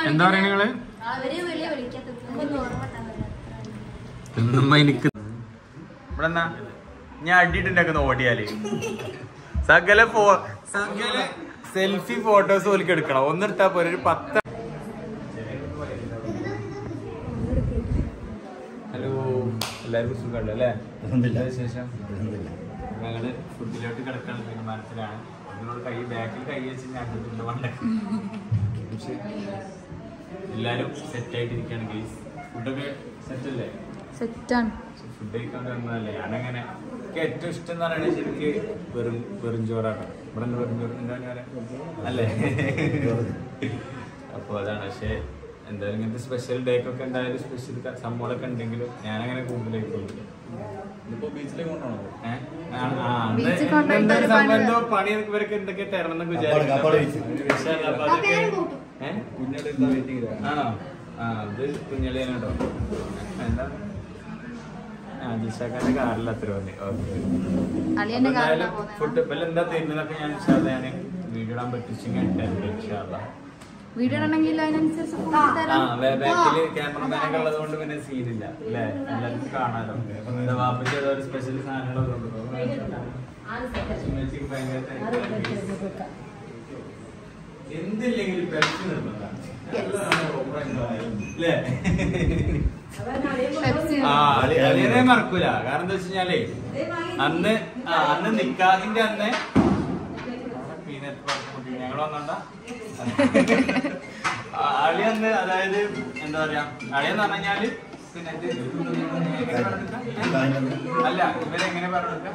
എന്താ പറയാ നിങ്ങള്? എനിക്ക് ഇവിടെ എന്നാ ഞാൻ അടിയിട്ടുണ്ടാക്കുന്ന ഓടിയാല് സകല സെൽഫി ഫോട്ടോസ് പോലും എടുക്കണം. ഒന്നെടുത്താ പോലെ ഒരു 10. ഹലോ, എല്ലാവർക്കും സുഖമുണ്ട് അല്ലേ? വിശേഷം? ഞങ്ങള് ഫുഡിലോട്ട് കിടക്കാണ് തീരുമാനത്തിലാണ്. അതിനോട് ബാക്കിൽ കൈ വെച്ച് ഞാൻ പക്ഷെ എല്ലാരും സെറ്റായിട്ടിരിക്കുകയാണ് ഗൈസ്. ഫുഡൊക്കെ സെറ്റല്ലേ? സെറ്റാണ്. ഫുഡ് കഴിക്കാൻ വന്നതല്ലേ? ഞാനങ്ങനെ എനിക്ക് ഏറ്റവും ഇഷ്ടം എന്ന് പറയുന്നത് ശരിക്ക് വെറും ചോറാണ്. ഇവിടെ വെറും അല്ലേ? അപ്പോൾ അതാണ്. പക്ഷെ എന്തായാലും ഇങ്ങനത്തെ സ്പെഷ്യൽ ഡേക്കൊക്കെ എന്തായാലും സ്പെഷ്യൽ സംഭവങ്ങളൊക്കെ ഉണ്ടെങ്കിലും ഞാനങ്ങനെ കൂടുതലേക്ക് പോകുന്നു. എന്തോ പണി ഇവരൊക്കെ എന്തൊക്കെ തരണം എന്നൊക്കെ വിചാരിക്കുന്നു. ആണോ? അത് കുഞ്ഞളിയാണോ? എന്താ ജിഷാക്കാന്റെ കാറിൽ അത്ര വന്നി. ഓക്കെ, ഫുഡ് ഇപ്പം എന്താ തരുന്നതൊക്കെ ഞാൻ വീഡിയോ ഇടാൻ പറ്റിച്ചെങ്കിൽ വീഡിയോ ആണെങ്കിൽ ബാക്കില് ക്യാമറമാനൊക്കെ ഉള്ളത് കൊണ്ട് പിന്നെ സീനില്ല അല്ലേ? എല്ലാവർക്കും കാണാലോ. വാപ്പയ്ക്ക് ഏതോ ഒരു സ്പെഷ്യൽ സാധനങ്ങളൊക്കെ എന്തില്ലെങ്കിലും പെപ്സി നിർബന്ധമാണ്. അളിയനെ മറക്കൂല. കാരണം എന്താ വെച്ച് കഴിഞ്ഞാലേ അന്ന് നിക്കാഹിന്റെ അന്ന് ഞങ്ങൾ വന്നോണ്ടാ അളിയന്ന്, അതായത് എന്താ പറയാ, അളിയെന്ന് പറഞ്ഞു കഴിഞ്ഞാല് പിന്നെ അല്ല ഇവരെങ്ങനെ പറഞ്ഞെടുക്ക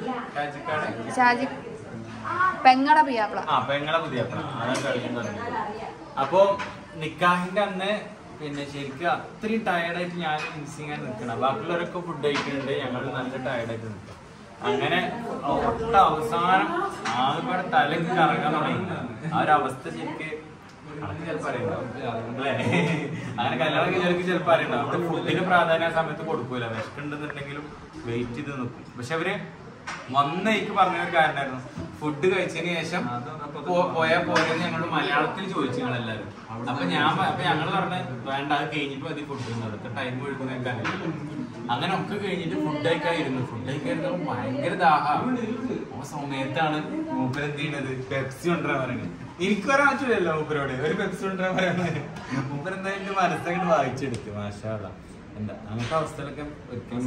പെങ്ങളെ പുതിയാപ്ല. അതാണ് കളിയും പറഞ്ഞത്. അപ്പൊ നിക്കാഹിന്റെ അന്ന് പിന്നെ ശരിക്കും അത്രയും ടയർഡായിട്ട് ഞാൻ മിസ്സിങ് ആയി നിൽക്കണം. ബാക്കിയുള്ളവരൊക്കെ ഫുഡ് കഴിക്കുന്നുണ്ട്, ഞങ്ങൾ നല്ല ടയർഡായിട്ട് നിൽക്കും. അങ്ങനെ ഒട്ട അവസാനം ആകെപ്പാടെ തലക്ക് കറങ്ങാൻ തുടങ്ങി. ആ ഒരു അവസ്ഥ ശരിക്ക് ചിലപ്പോൾ അറിയണ്ടാവും അല്ലേ? അങ്ങനെ കല്യാണം ചിലർക്ക് ചിലപ്പോൾ അറിയണ്ടാവും. അവിടെ ഫുഡിന് പ്രാധാന്യം ആ സമയത്ത് കൊടുക്കൂല. വിശക്കുണ്ടെന്നുണ്ടെങ്കിലും വെയിറ്റ് ചെയ്ത് നിൽക്കും. പക്ഷെ അവര് വന്നേക്ക് പറഞ്ഞൊരു കാരണമായിരുന്നു, ഫുഡ് കഴിച്ചതിന് ശേഷം പോയാൽ പോരെന്ന് ഞങ്ങളോട് മലയാളത്തിൽ ചോദിച്ചു ഞങ്ങളെല്ലാവരും. അപ്പൊ ഞങ്ങൾ പറഞ്ഞ വേണ്ട, അത് കഴിഞ്ഞിട്ട് മതി ഫുഡ്, അടുത്ത ടൈം ഒഴുകുന്ന ഞങ്ങൾക്ക് അങ്ങനെ ഒക്കെ കഴിഞ്ഞിട്ട് ഫുഡ് കഴിക്കാതിരുന്നു. ഫുഡ് കഴിക്കാതിരുന്നപ്പോ ഭയങ്കര ദാഹം. ആ സമയത്താണ് മൂപ്പർ എന്ത് ചെയ്യണത്, പെപ്സി കൊണ്ടുവരാൻ പറയുന്നത്. എനിക്ക് പറയാൻ പറ്റില്ലല്ലോ മൂപ്പരോട് ഒരു പെപ്സി കൊണ്ടുവരാൻ പറയുന്നത്. മൂപ്പർ എന്തായാലും മനസ്സൊക്കെ വായിച്ചെടുത്ത്. മാഷാ അല്ലാഹ്. എന്താ അങ്ങനത്തെ അവസ്ഥയിലൊക്കെ ഒരിക്കലും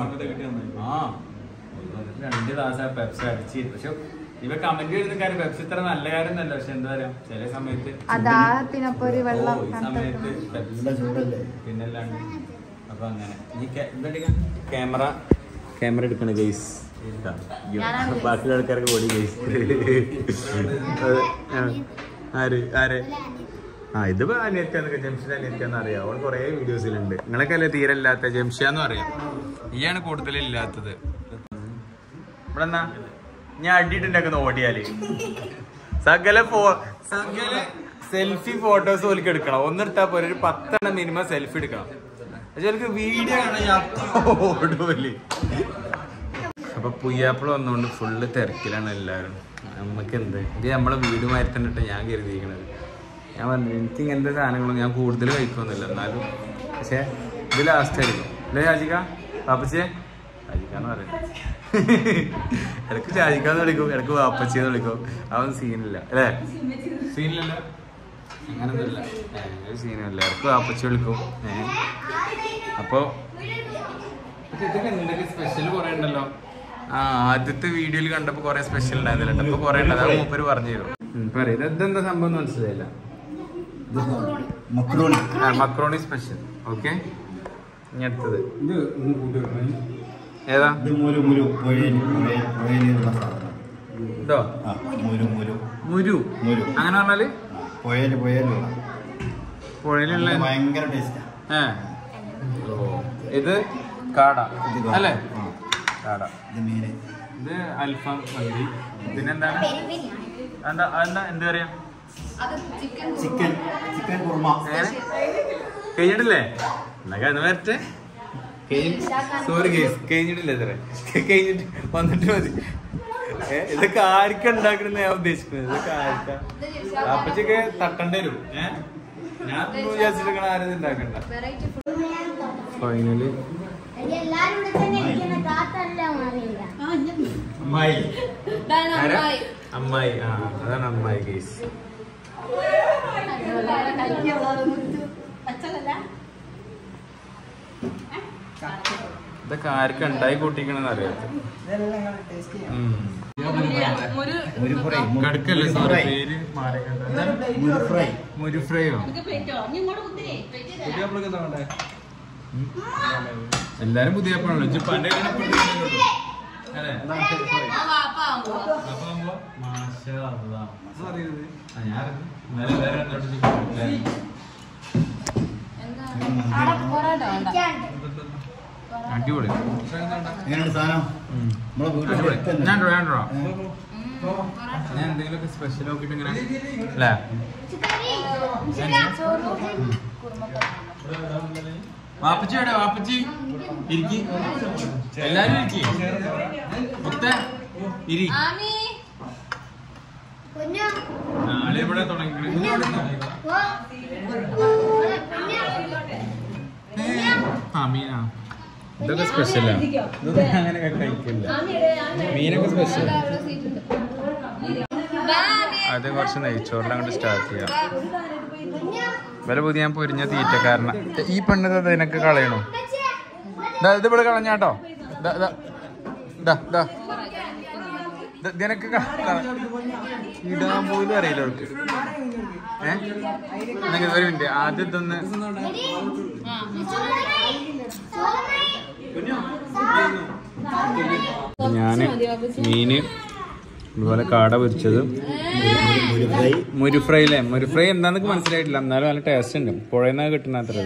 2 ദിവസം പെപ്സി അടിച്ച്. പക്ഷെ ഇവ കമന്റ് ചെയ്യുന്ന കാര്യം പെപ്സി ഇത്ര നല്ല കാര്യം എന്നല്ല. പക്ഷെ എന്താ പറയാ, ചില സമയത്ത് ഈ സമയത്ത് പിന്നല്ലാണ്ട്. അപ്പൊ അങ്ങനെ ക്യാമറ എടുക്കണ ഗൈസ്. ബാക്കിയുള്ള ആൾക്കാർക്ക് ഓടി ഗൈസ്. ആര് ഇതിപ്പോ അനിയത്തിയാന്നൊക്കെ, ജംഷിന്റെ അനിയത്തിയാന്ന് അറിയാം. അവൾ കുറെ വീഡിയോസിലുണ്ട്. നിങ്ങളൊക്കെ അല്ലേ തീരെ ഇല്ലാത്ത, ജംഷിയാന്നും അറിയാം. ഈയാണ് കൂടുതലില്ലാത്തത്. ഇവിടെ എന്നാ ഞാൻ അടിയിട്ടുണ്ടാക്കുന്ന ഓടിയാല് സകല സെൽഫി ഫോട്ടോസ് പോലും എടുക്കണം. ഒന്നെടുത്താ പോലെ ഒരു 10 മിനിമം സെൽഫി എടുക്കണം. പക്ഷെ വീഡിയോ ഓടുപോലെ. അപ്പൊ പുയ്യാപ്പിള വന്നുകൊണ്ട് ഫുള്ള് തിരക്കിലാണ് എല്ലാവരും. നമുക്ക് എന്ത് ഇത് നമ്മളെ വീടുമായി തന്നെ ഞാൻ കരുതിയിരിക്കണത്. ഞാൻ പറഞ്ഞു എനിക്ക് ഇങ്ങനത്തെ സാധനങ്ങളും ഞാൻ കൂടുതൽ കഴിക്കുന്നില്ല, എന്നാലും പക്ഷെ ഇത് ലാസ്റ്റ് ആയിരിക്കും അല്ലേ രാജിക്ക? പാപ്പച്ചേ രാജിക്കാന്ന് പറയുന്നത്. ഇടക്ക് രാജിക്കാന്ന് വിളിക്കും, ഇടക്ക് വാപ്പച്ചേന്ന് വിളിക്കും. അതൊന്നും സീനില്ല അല്ലേ? സീനില്ലല്ലോ, അങ്ങനൊന്നുമില്ല. ഒരു സീനുമില്ല. ഇടക്ക് വാപ്പച്ചി വിളിക്കും. അപ്പൊ ഇതൊക്കെ എന്തൊക്കെ സ്പെഷ്യൽ കുറെ ഉണ്ടല്ലോ. ആദ്യത്തെ വീഡിയോയിൽ കണ്ടപ്പോ കുറെ സ്പെഷ്യൽ ഉണ്ടായിരുന്നില്ല. ഇപ്പൊ കുറെ ഉണ്ട്. അതാണ് മൂപ്പര് പറഞ്ഞു തരും. പറയും ഇതെന്താ സംഭവം എന്ന് മനസ്സിലായില്ല. Macaroni special. ഓക്കെ, ഇനി അടുത്തത് ഏതാ? ഇതോ മുരു. അങ്ങനെ പറഞ്ഞാല് പുഴയിലുള്ള ഭയങ്കര ടേസ്റ്റ്. ഇത് കാട അല്ലേ? കാട. ഇത് അൽഫാം മന്തി. ഇതിനെന്താണ് എന്ത് പറയാ? ചിക്കൻ കുർമ. കഴിഞ്ഞിട്ടില്ലേ? എന്നൊക്കെ അത് വരട്ടെ. സോറി ഗേസ്, കഴിഞ്ഞിട്ടില്ല. കഴിഞ്ഞിട്ട് വന്നിട്ട് മതി. ഇതൊക്കെ ആർക്കാ ഉണ്ടാക്കണെന്ന് ഞാൻ ഉദ്ദേശിക്കുന്നത്. ഇതൊക്കെ ആർക്കാ? അപ്പച്ചൊക്കെ തട്ടേണ്ടി വരും. ഞാൻ ആരും ഉണ്ടാക്കണ്ട. ഫൈനലി അമ്മായി അമ്മായി അതാണ് അമ്മായി ഗൈസ്. ഇതൊക്കെ ആർക്കും ഉണ്ടായി കൂട്ടിക്കണെന്ന് അറിയാത്ത കടുക്കല്ലേ സോറി പേര് മുരുഫ്രൈയോ? എല്ലാരും പുതിയപ്പോഴാണല്ലോ ജപ്പാന്റെ അടിപൊളി. ഞാൻ എന്തെങ്കിലുമൊക്കെ സ്പെഷ്യൽ നോക്കിട്ട് ഇങ്ങനെ അല്ലേ വാപ്പച്ചി എവിടെ? വാപ്പച്ചി ഇരിക്കി, എല്ലാരും ഇരിക്കി. ഇരി നാളെ ഇവിടെ തുടങ്ങി. മീനാ ഇതൊക്കെ സ്പെഷ്യലാ. ഇതൊക്കെ അങ്ങനെയൊക്കെ കഴിക്കില്ല. മീനൊക്കെ സ്പെഷ്യൽ. അത് കുറച്ച് നെയ്ച്ചോറിൽ അങ്ങോട്ട് സ്റ്റാർട്ട് ചെയ്യാം. വില പുതിയ ഞാൻ പൊരിഞ്ഞ തീറ്റ കാരണം ഈ പെണ്ണത് അതിനൊക്കെ കളയണോ? ഇത് ഇവിടെ കളഞ്ഞാട്ടോ. ഇതിനൊക്കെ ഇടാൻ പോലും അറിയില്ല അവർക്ക്. ഒരു മിനിറ്റ് ആദ്യം ഇതൊന്ന് ഞാന് മീന് അതുപോലെ കാട പൊരിച്ചത് മുരുഫ്രൈ അല്ലേ? മുരുഫ്രൈ എന്താന്നൊക്കെ മനസ്സിലായിട്ടില്ല, എന്നാലും നല്ല ടേസ്റ്റ് ഉണ്ട്. പുഴയെന്നാ കിട്ടുന്ന അത്ര.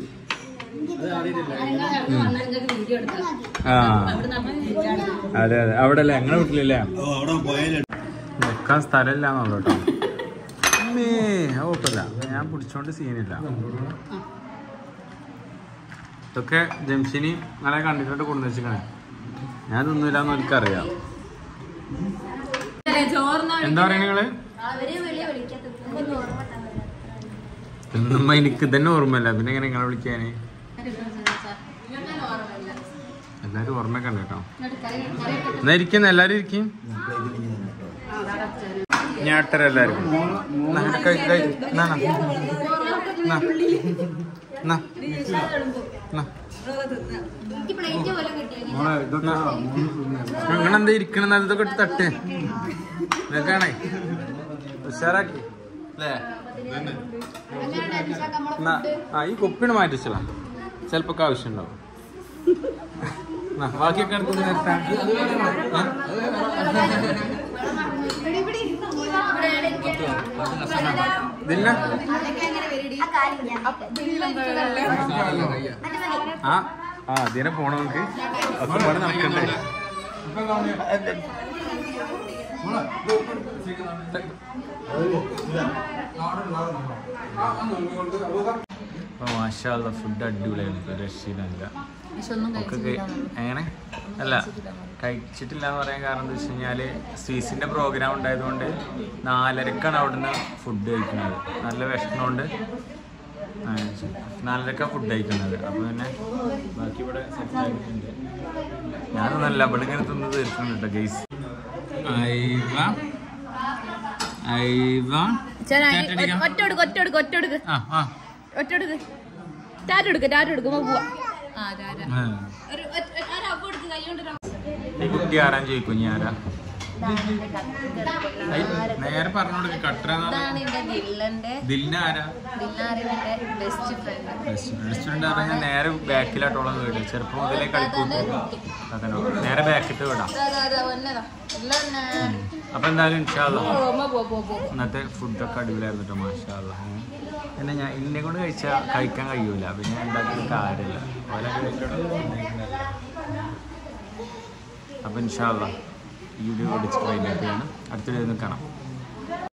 ആ അതെ അതെ അവിടെ അല്ലേ ഞങ്ങളുടെ വീട്ടിലല്ലേ വെക്കാൻ സ്ഥലമില്ലാന്നുള്ളൂ കേട്ടോ. കുഴപ്പമില്ല, ഞാൻ പിടിച്ചോണ്ട് സീനില്ല. ഇതൊക്കെ ജംഷനി നല്ല കണ്ടിട്ട് കൊണ്ടു വെച്ചിക്കണേ. ഞാൻ തിന്നില്ലാന്ന് എനിക്കറിയാം. എന്താ പറയാ നിങ്ങള്? തിന്നുമ്പോ എനിക്ക് തന്നെ ഓർമ്മയില്ല, പിന്നെ എങ്ങനെ നിങ്ങളെ വിളിക്കാന്? എല്ലാരും ഓർമ്മയൊക്കെ ഉണ്ട് കേട്ടോ. എന്നാ ഇരിക്കുന്ന എല്ലാരും ഇരിക്കും. ഞാട്ടര എല്ലാരും നിങ്ങളെന്താ ഇരിക്കണം? നല്ലതൊക്കെ ഇട്ട് തട്ട് ഇതൊക്കെയാണേ ഉഷാറാക്കി അല്ലേ? ഈ കുപ്പിന് മാറ്റിച്ചോ, ചിലപ്പോ ആവശ്യം ഉണ്ടാവും. ബാക്കിയൊക്കെ എടുത്ത് നിർത്താൻ ഇതില്ല. അതിനെ പോണോ നമുക്ക്? ഒക്കെ നടക്കണ്ടേ? മാഷാഅല്ലാ ഫുഡ് അടിപൊളിയായിരുന്നു, രക്ഷയില്ല. എങ്ങനെ അല്ല കഴിച്ചിട്ടില്ല എന്ന് പറയാൻ കാരണം എന്താ വെച്ച് കഴിഞ്ഞാല് സ്വീസിന്റെ പ്രോഗ്രാം ഉണ്ടായതുകൊണ്ട് 4:30 അവിടുന്ന് ഫുഡ് കഴിക്കുന്നത്. നല്ല വിഷമമുണ്ട്, 4:30 ഫുഡ് കഴിക്കുന്നത്. അപ്പൊ പിന്നെ ബാക്കി ഇവിടെ സെറ്റ് ആയിട്ടുണ്ട്. ഞാനൊന്നല്ല ഇവിടെ ഇങ്ങനെ തിന്ന് തീർക്കുന്നുണ്ട് ഗൈസ്. കുട്ടി ആരാൻ ചോദിക്കും ഞാനാ നേരെ പറഞ്ഞോട് കട്ടറ റെസ്റ്റോറന്റ് പറഞ്ഞാൽ നേരെ ബാക്കിലാട്ടോളം വീട്. ചെറുപ്പം മുതലേ കളിക്കൂട്ടു നേരെ ബാക്കിട്ട് വിടാം. അപ്പൊ എന്തായാലും ഇൻഷാ അല്ലാ ഇന്നത്തെ ഫുഡൊക്കെ അടിപൊളിയായിരുന്നു കേട്ടോ. മാഷാ അല്ലാ. പിന്നെ ഞാൻ ഇന്നെ കൊണ്ട് കഴിക്കാൻ കഴിയൂല, പിന്നെ ഉണ്ടാക്കിയ കാര്യമില്ല. അപ്പൊ ഇൻഷാ അല്ലാ ഈ വീഡിയോ ഓടിച്ചിട്ട് വൈകിട്ടാണ് അടുത്ത വീഡിയോ കാണാം.